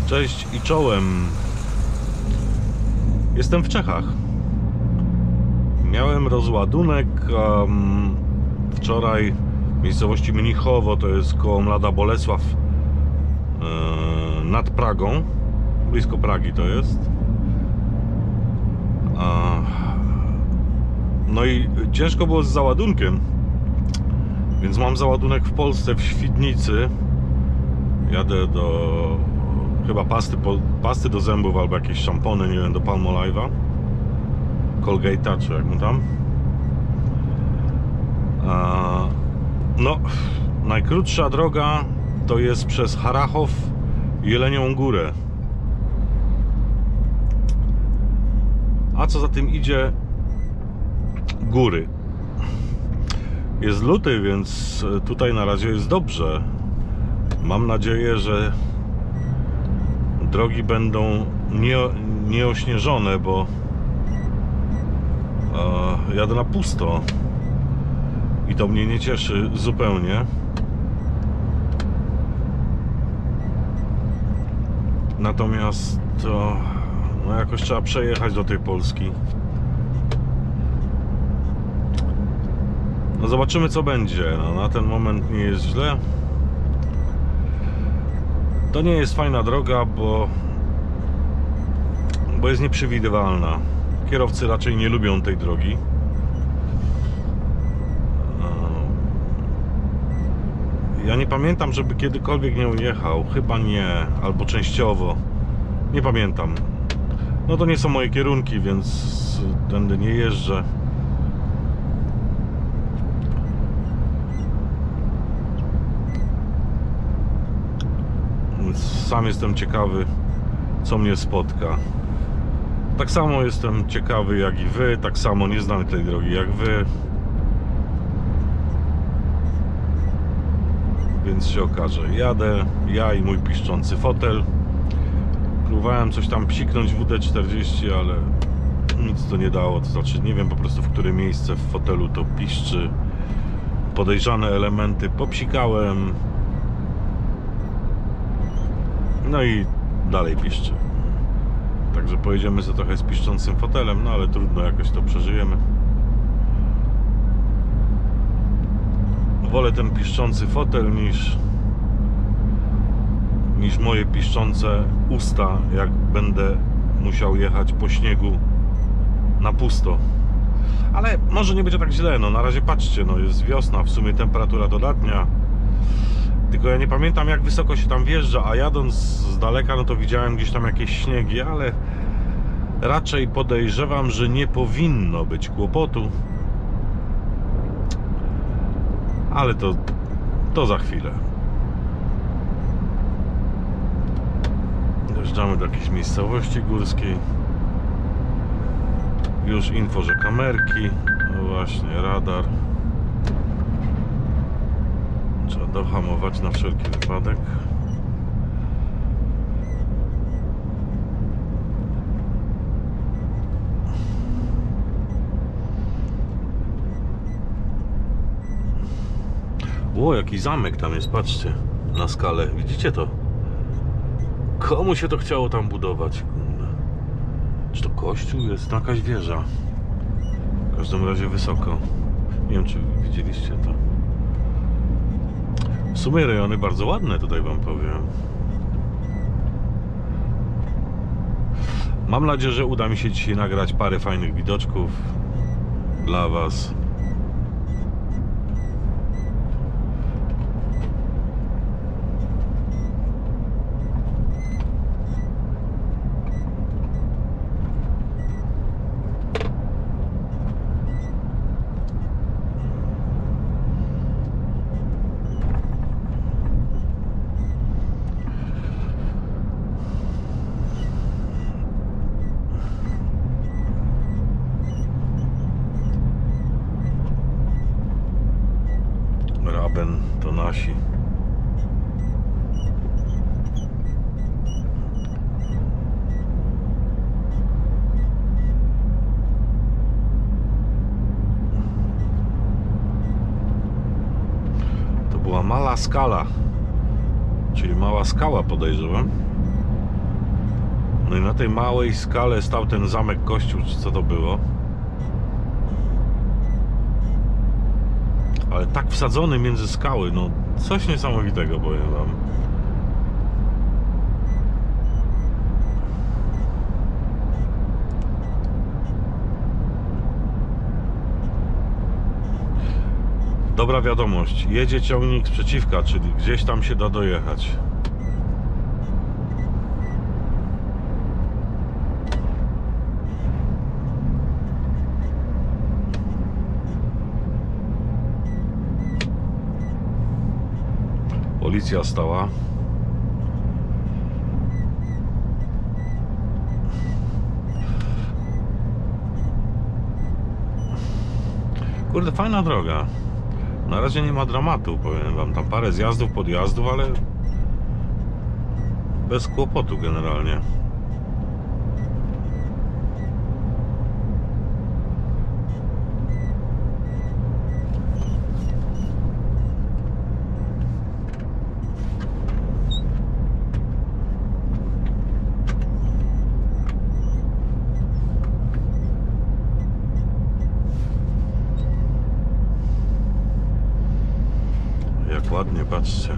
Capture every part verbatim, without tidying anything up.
Cześć i czołem. Jestem w Czechach. Miałem rozładunek um, wczoraj w miejscowości Mnichowo, to jest koło Mlada Bolesław, yy, nad Pragą. Blisko Pragi to jest. A, no i ciężko było z załadunkiem, więc mam załadunek w Polsce, w Świdnicy. Jadę do chyba pasty, po, pasty do zębów albo jakieś szampony, nie wiem, do Palmolive'a, Colgate'a czy jak mu tam. A, no, najkrótsza droga to jest przez Harachow i Jelenią Górę. A co za tym idzie, góry. Jest luty, więc tutaj na razie jest dobrze. Mam nadzieję, że drogi będą nie, nieośnieżone, bo e, jadę na pusto i to mnie nie cieszy zupełnie. Natomiast to, no jakoś trzeba przejechać do tej Polski. No zobaczymy, co będzie. No, na ten moment nie jest źle. To nie jest fajna droga, bo bo jest nieprzewidywalna. Kierowcy raczej nie lubią tej drogi. Ja nie pamiętam, żeby kiedykolwiek nią jechał. Chyba nie, albo częściowo. Nie pamiętam. No to nie są moje kierunki, więc tędy nie jeżdżę. Sam jestem ciekawy, co mnie spotka. Tak samo jestem ciekawy jak i wy, tak samo nie znam tej drogi jak wy. Więc się okaże. Jadę, ja i mój piszczący fotel. Próbowałem coś tam psiknąć w W D czterdzieści, ale nic to nie dało. To znaczy nie wiem po prostu, w które miejsce w fotelu to piszczy. Podejrzane elementy popsikałem. No i dalej piszczy. Także pojedziemy sobie trochę z piszczącym fotelem, no ale trudno, jakoś to przeżyjemy. Wolę ten piszczący fotel niż niż moje piszczące usta, jak będę musiał jechać po śniegu na pusto. Ale może nie będzie tak źle, no na razie patrzcie, no jest wiosna, w sumie temperatura dodatnia. Tylko ja nie pamiętam, jak wysoko się tam wjeżdża, a jadąc z daleka, no to widziałem gdzieś tam jakieś śniegi, ale raczej podejrzewam, że nie powinno być kłopotu. Ale to, to za chwilę. Dojeżdżamy do jakiejś miejscowości górskiej. Już info, że kamerki. No właśnie, radar. Trzeba dohamować na wszelki wypadek. Ło, jaki zamek tam jest, patrzcie na skalę, widzicie to? Komu się to chciało tam budować? Czy to kościół jest? To jakaś wieża. W każdym razie wysoko. Nie wiem, czy widzieliście to. W sumie rejony bardzo ładne, tutaj wam powiem. Mam nadzieję, że uda mi się dzisiaj nagrać parę fajnych widoczków dla was. To nasi. To była mała skala, czyli mała skała, podejrzewam. No i na tej małej skale stał ten zamek, kościół, czy co to było. Ale tak wsadzony między skały, no coś niesamowitego, powiem wam. Dobra wiadomość, jedzie ciągnik z przeciwka, czyli gdzieś tam się da dojechać. Policja stała. Kurde, fajna droga. Na razie nie ma dramatu, powiem wam. Tam parę zjazdów, podjazdów, ale bez kłopotu generalnie. Jak ładnie, patrzcie.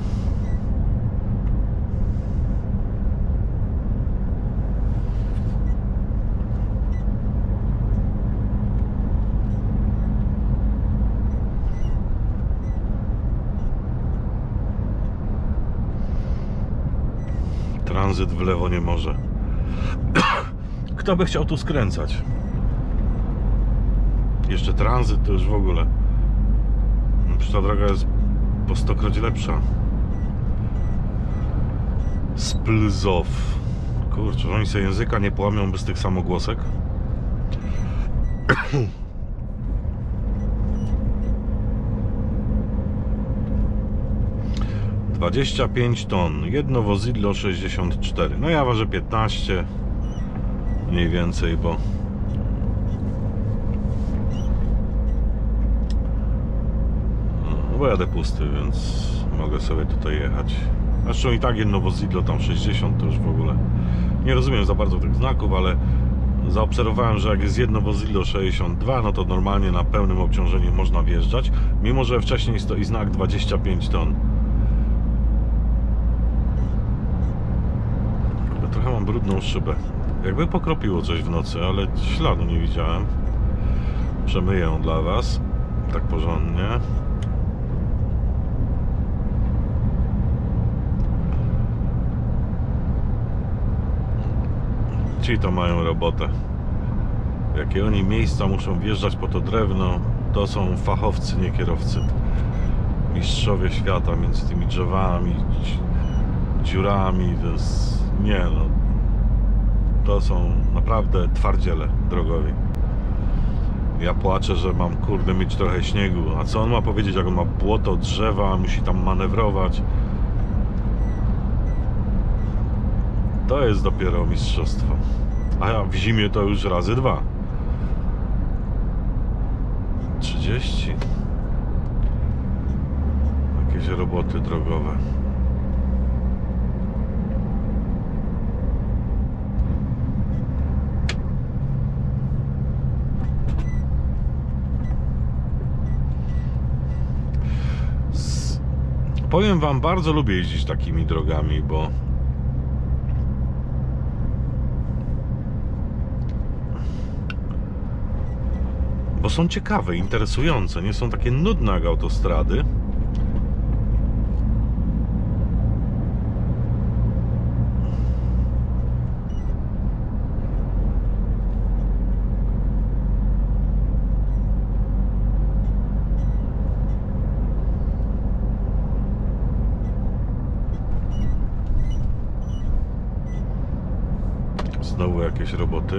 Tranzyt w lewo nie może. Kto by chciał tu skręcać? Jeszcze tranzyt to już w ogóle. Przecież ta droga jest po stokroć lepsza. Splzow. Kurczę, oni sobie języka nie połamią bez tych samogłosek. dwadzieścia pięć ton. Jedno wozidlo sześćdziesiąt cztery. No ja ważę piętnaście. Mniej więcej, bo bo jadę pusty, więc mogę sobie tutaj jechać. Zresztą i tak jedno wozidlo tam sześćdziesiąt, to już w ogóle nie rozumiem za bardzo tych znaków, ale zaobserwowałem, że jak jest jedno wozidlo sześćdziesiąt dwa, no to normalnie na pełnym obciążeniu można wjeżdżać, mimo że wcześniej stoi znak dwadzieścia pięć ton. Trochę mam brudną szybę. Jakby pokropiło coś w nocy, ale śladu nie widziałem. Przemyję ją dla was tak porządnie. Ci to mają robotę. Jakie oni miejsca muszą wjeżdżać po to drewno, to są fachowcy, nie kierowcy. Mistrzowie świata między tymi drzewami, dziurami, to jest... nie no. To są naprawdę twardziele drogowi. Ja płaczę, że mam, kurde, mieć trochę śniegu. A co on ma powiedzieć, jak on ma błoto, drzewa, musi tam manewrować? To jest dopiero mistrzostwo. A w zimie to już razy dwa. trzydzieści. Jakieś roboty drogowe. Z... Powiem wam, bardzo lubię jeździć takimi drogami, bo bo są ciekawe, interesujące, nie są takie nudne jak autostrady. Znowu jakieś roboty.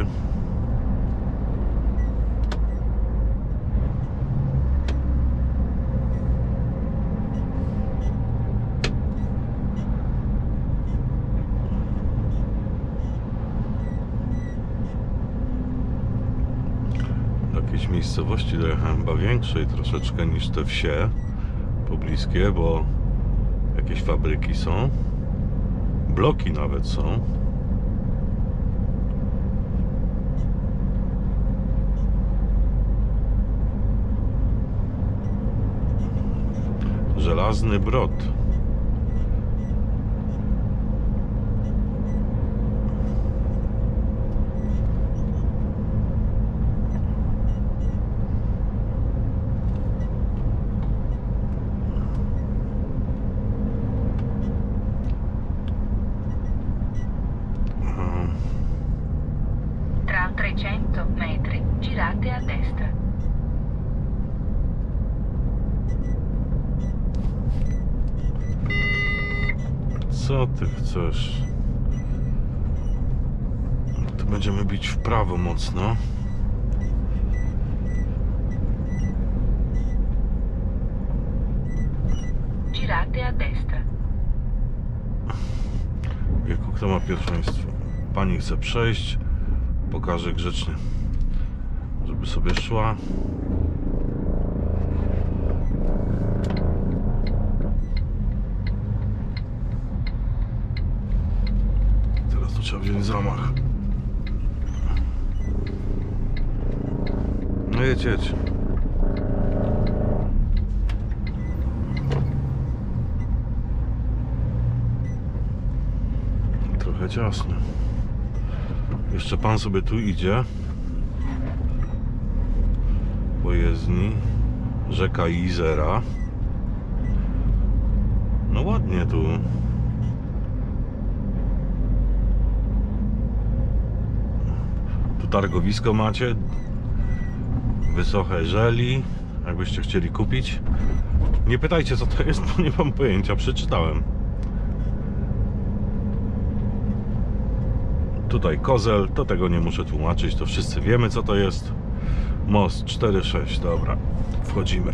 Miejscowości dojechałem chyba większej troszeczkę niż te wsie pobliskie, bo jakieś fabryki są, bloki nawet są. Żelazny Brod. Tra trecento metri girate a destra. Co ty chcesz? Tu będziemy bić w prawo mocno. Girate a destra. Wieku, kto ma pierwszeństwo? Pani chce przejść. Pokażę grzecznie, żeby sobie szła. Teraz to trzeba wziąć zamach. No jedź, jedź. Trochę ciasno. Jeszcze pan sobie tu idzie po jezdni. Rzeka Izera. No ładnie tu. Tu targowisko macie. Wysoche żeli. Jakbyście chcieli kupić. Nie pytajcie, co to jest, bo nie mam pojęcia. Przeczytałem. Tutaj Kozel, to tego nie muszę tłumaczyć, to wszyscy wiemy, co to jest. Most cztery sześć, dobra, wchodzimy.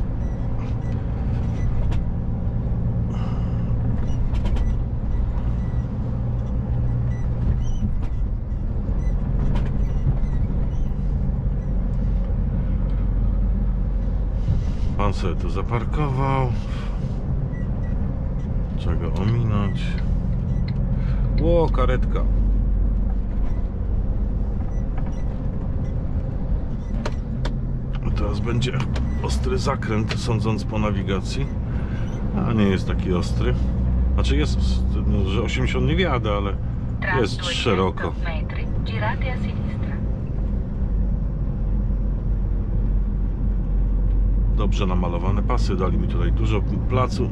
Pan sobie tu zaparkował. Czego ominąć? Ło, karetka. Teraz będzie ostry zakręt, sądząc po nawigacji. A nie jest taki ostry. Znaczy jest, no, że osiemdziesiąt nie wjadę, ale jest szeroko. Dobrze namalowane pasy, dali mi tutaj dużo placu.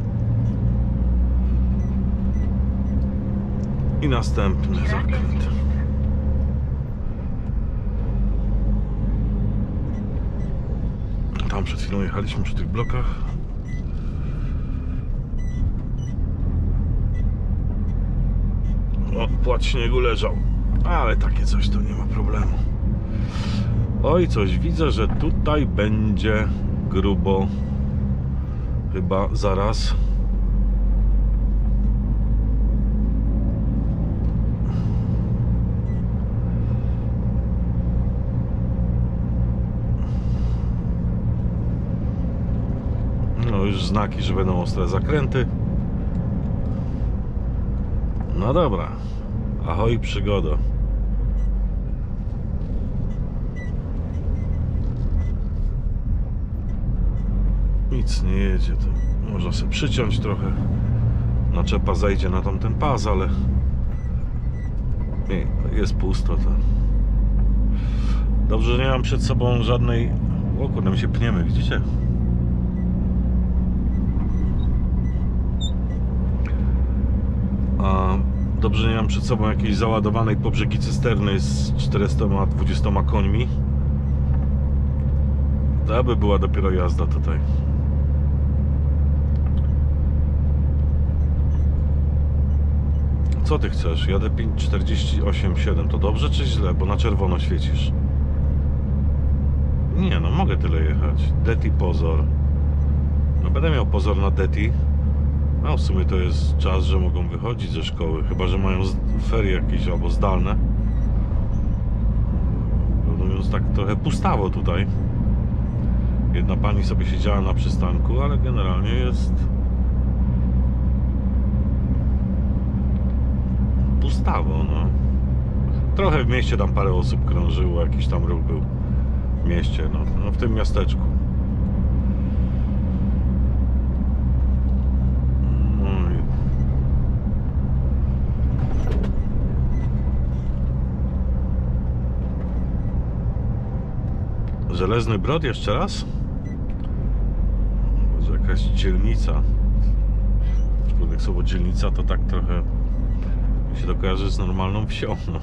I następny zakręt. Tam przed chwilą jechaliśmy przy tych blokach. O, płat śniegu leżał. Ale takie coś to nie ma problemu. Oj, coś widzę, że tutaj będzie grubo. Chyba zaraz. No już znaki, że będą ostre zakręty. No dobra. Ahoj, przygoda. Nic nie jedzie, to można sobie przyciąć trochę. Naczepa zejdzie na tamten pas, ale nie, jest pusto to. Dobrze, że nie mam przed sobą żadnej... O kurde, my się pniemy, widzicie? A dobrze, nie mam przed sobą jakiejś załadowanej po brzegi cysterny z czterysta dwudziestoma końmi. To by była dopiero jazda tutaj. Co ty chcesz? Jadę pięć czterdzieści osiem siedem. To dobrze czy źle? Bo na czerwono świecisz. Nie, no mogę tyle jechać. Deti pozor. No będę miał pozor na Deti. No w sumie to jest czas, że mogą wychodzić ze szkoły. Chyba że mają ferie jakieś albo zdalne. Mówiąc tak trochę pustawo tutaj. Jedna pani sobie siedziała na przystanku, ale generalnie jest pustawo, no. Trochę w mieście tam parę osób krążyło, jakiś tam ruch był w mieście, no, no w tym miasteczku. Żelezny Brod jeszcze raz? Może jakaś dzielnica. Aczkolwiek słowo dzielnica to tak trochę mi się to kojarzy z normalną wsią. No.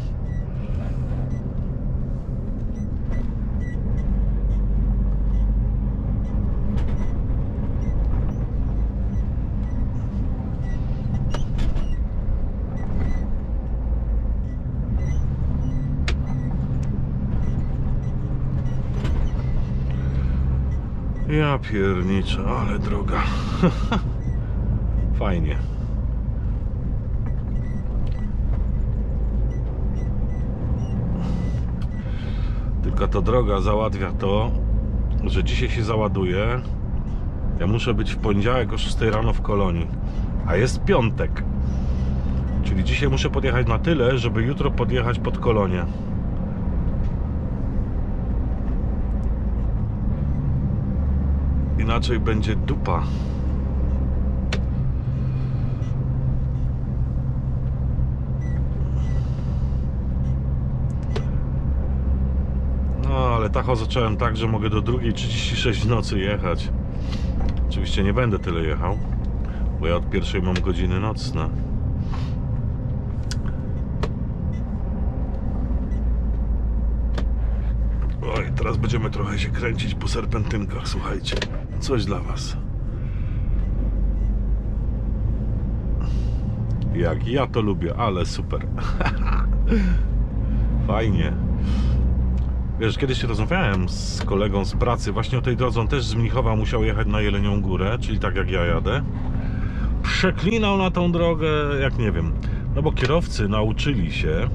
Ja pierniczę, ale droga. Fajnie. Tylko to droga załatwia to, że dzisiaj się załaduje. Ja muszę być w poniedziałek o szóstej rano w Kolonii, a jest piątek. Czyli dzisiaj muszę podjechać na tyle, żeby jutro podjechać pod Kolonię. Inaczej będzie dupa. No, ale Tacho zacząłem tak, że mogę do drugiej trzydzieści sześć w nocy jechać. Oczywiście nie będę tyle jechał, bo ja od pierwszej mam godziny nocne. Oj, teraz będziemy trochę się kręcić po serpentynkach, słuchajcie. Coś dla was. Jak ja to lubię, ale super. Fajnie. Wiesz, kiedyś rozmawiałem z kolegą z pracy właśnie o tej drodze. On też z Mnichowa musiał jechać na Jelenią Górę, czyli tak jak ja jadę. Przeklinał na tą drogę, jak nie wiem. No bo kierowcy nauczyli się,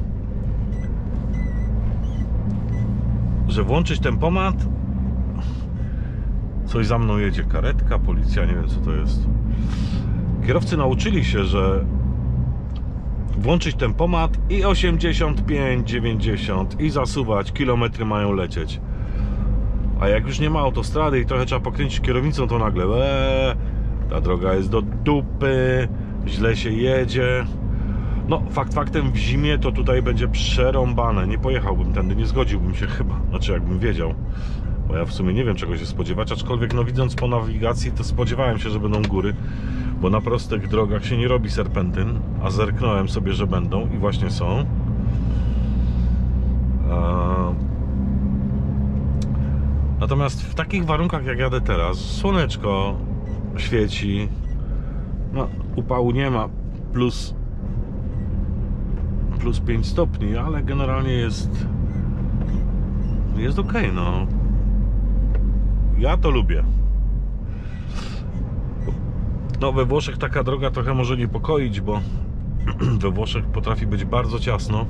że włączyć tempomat. Coś za mną jedzie, karetka, policja, nie wiem co to jest. Kierowcy nauczyli się, że włączyć tempomat i osiemdziesiąt pięć, dziewięćdziesiąt i zasuwać, kilometry mają lecieć. A jak już nie ma autostrady i trochę trzeba pokręcić kierownicą, to nagle eee, ta droga jest do dupy, źle się jedzie. No, fakt faktem, w zimie to tutaj będzie przerąbane. Nie pojechałbym tędy, nie zgodziłbym się chyba. Znaczy, jakbym wiedział. Bo ja w sumie nie wiem, czego się spodziewać. Aczkolwiek, no widząc po nawigacji, to spodziewałem się, że będą góry. Bo na prostych drogach się nie robi serpentyn. A zerknąłem sobie, że będą i właśnie są. Natomiast w takich warunkach, jak jadę teraz, słoneczko świeci. No, upału nie ma. Plus plus pięć stopni, ale generalnie jest jest ok, no. Ja to lubię. No, we Włoszech taka droga trochę może niepokoić, bo we Włoszech potrafi być bardzo ciasno.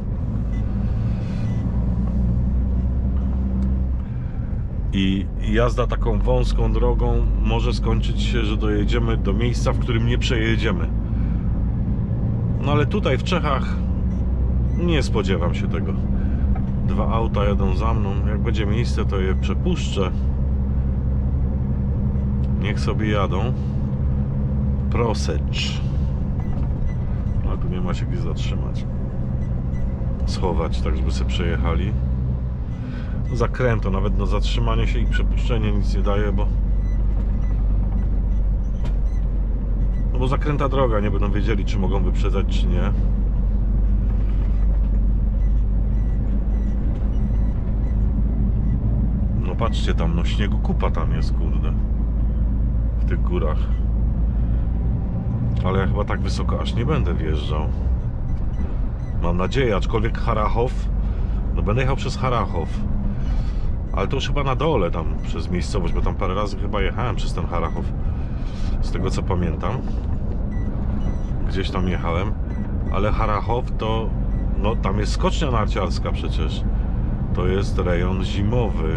I jazda taką wąską drogą może skończyć się, że dojedziemy do miejsca, w którym nie przejedziemy. No ale tutaj w Czechach nie spodziewam się tego. Dwa auta jadą za mną. Jak będzie miejsce, to je przepuszczę. Niech sobie jadą. Prosecz. A tu nie ma się gdzie zatrzymać. Schować, tak żeby sobie przejechali. Zakręto, nawet na zatrzymanie się i przepuszczenie nic nie daje, bo no bo zakręta droga, nie będą wiedzieli, czy mogą wyprzedzać, czy nie. No patrzcie tam, no śniegu kupa tam jest, kurde, w tych górach. Ale ja chyba tak wysoko aż nie będę wjeżdżał. Mam nadzieję, aczkolwiek Harachow, no będę jechał przez Harachow. Ale to już chyba na dole tam przez miejscowość, bo tam parę razy chyba jechałem przez ten Harachow. Z tego co pamiętam. Gdzieś tam jechałem. Ale Harachow to... no tam jest skocznia narciarska przecież. To jest rejon zimowy.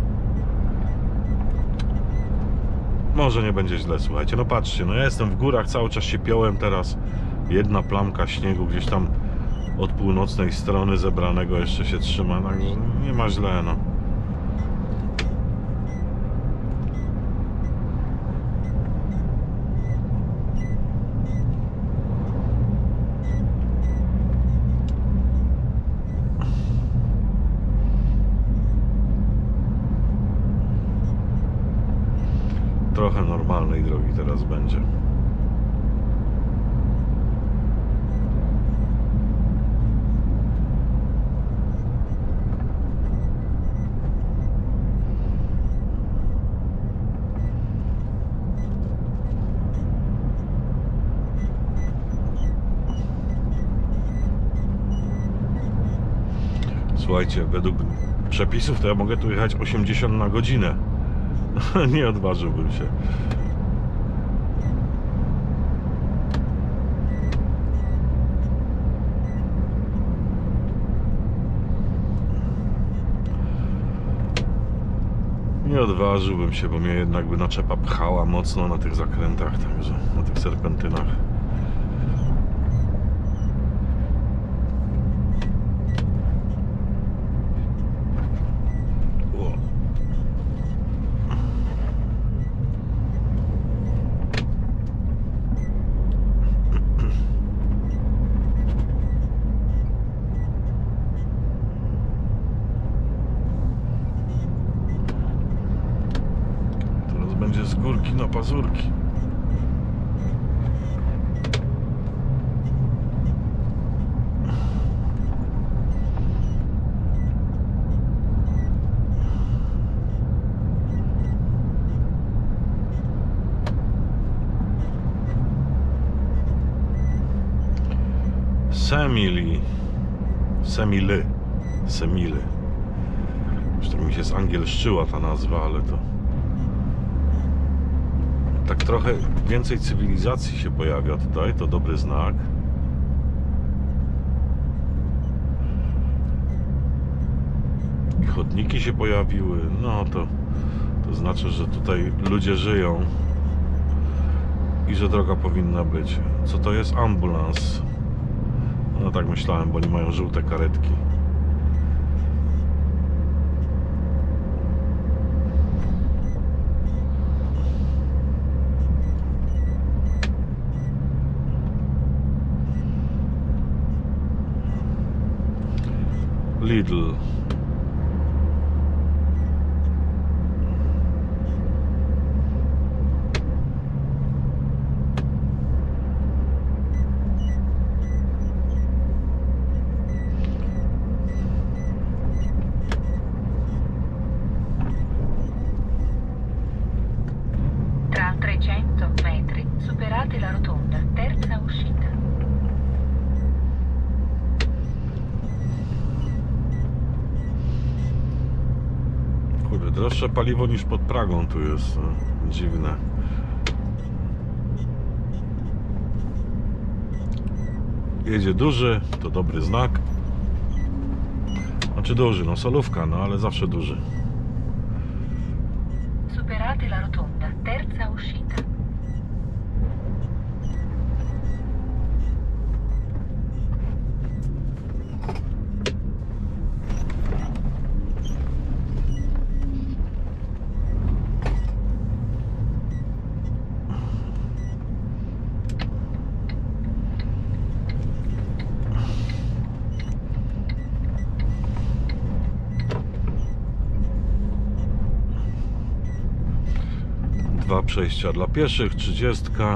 Może nie będzie źle, słuchajcie. No patrzcie, no ja jestem w górach, cały czas się piąłem teraz. Jedna plamka śniegu gdzieś tam od północnej strony zebranego jeszcze się trzyma. Także nie ma źle, no. normalnej drogi teraz będzie. Słuchajcie, według przepisów to ja mogę tu jechać osiemdziesiąt na godzinę. Nie odważyłbym się. Nie odważyłbym się, bo mnie jednak by naczepa pchała mocno na tych zakrętach, także na tych serpentynach. Będzie z górki na pazurki. Semili. Semily. Semily. Już tak mi się zangielszczyła ta nazwa, ale to tak trochę więcej cywilizacji się pojawia tutaj, to dobry znak. I chodniki się pojawiły, no to, to znaczy, że tutaj ludzie żyją i że droga powinna być. Co to jest? Ambulans. No tak myślałem, bo oni mają żółte karetki. Lidl. Tra trecento metri superate la rotonda, terza uscita. Kurde, droższe paliwo niż pod Pragą tu jest. No, dziwne. Jedzie duży, to dobry znak. Znaczy duży, no solówka, no ale zawsze duży. Superate la rotonda, terza uscita. Dwa przejścia dla pieszych, trzydziestka.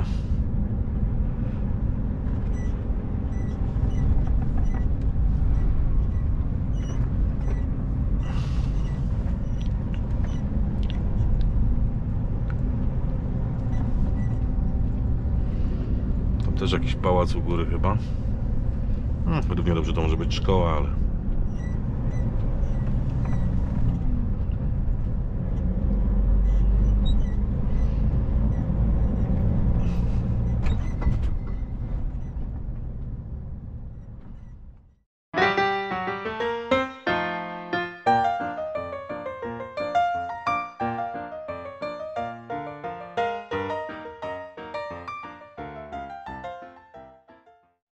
Tam też jakiś pałac u góry chyba. Hmm, według mnie dobrze to może być szkoła, ale